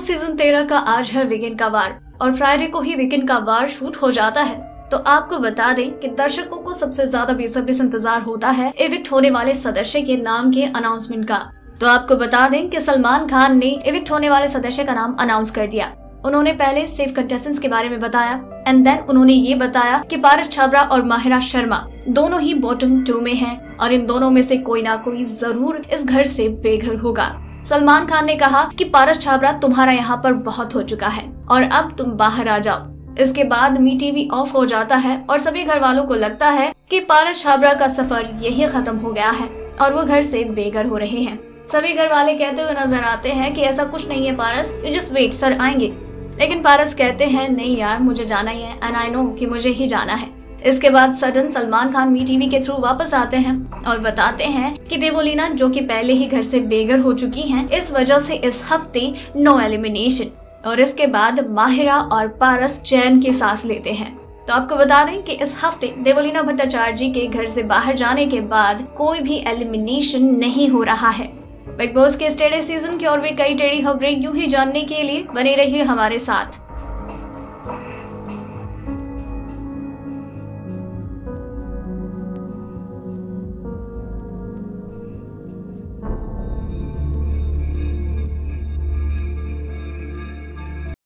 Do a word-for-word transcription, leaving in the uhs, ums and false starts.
Season तेरह का आज है वीकेंड का वार और फ्राइडे को ही वीकेंड का वार शूट हो जाता है। तो आपको बता दें कि दर्शकों को सबसे ज्यादा बेसब्री से इंतजार होता है इविक्ट होने वाले सदस्य के नाम के अनाउंसमेंट का। तो आपको बता दें कि सलमान खान ने इविक्ट होने वाले सदस्य का नाम अनाउंस कर दिया। उन्होंने पहले सेफ कंटेस्टेंट्स के बारे में बताया एंड देन उन्होंने ये बताया कि पारस छाबरा और माहिरा शर्मा दोनों ही बॉटम टू में हैं और इन दोनों में से कोई ना कोई जरूर इस घर से बेघर होगा। सलमान खान ने कहा कि पारस छाबरा तुम्हारा यहाँ पर बहुत हो चुका है और अब तुम बाहर आ जाओ। इसके बाद मी टीवी ऑफ हो जाता है और सभी घर वालों को लगता है कि पारस छाबरा का सफर यही खत्म हो गया है और वो घर से बेघर हो रहे हैं। सभी घर वाले कहते हुए नजर आते हैं कि ऐसा कुछ नहीं है Paras, you just wait, sir आएंगे। लेकिन पारस कहते हैं नहीं यार, मुझे जाना ही है एंड आई नो कि मुझे ही जाना है। इसके बाद सडन सलमान खान मी टीवी के थ्रू वापस आते हैं और बताते हैं कि देवोलीना जो कि पहले ही घर से बेघर हो चुकी हैं, इस वजह से इस हफ्ते नो एलिमिनेशन। और इसके बाद माहिरा और पारस चैन की सांस लेते हैं। तो आपको बता दें कि इस हफ्ते देवोलीना भट्टाचार्य जी के घर से बाहर जाने के बाद कोई भी एलिमिनेशन नहीं हो रहा है। बिग बॉस के इस टेढ़े सीजन की और भी कई टेढ़ी खबरें यूं ही जानने के लिए बने रहिए हमारे साथ।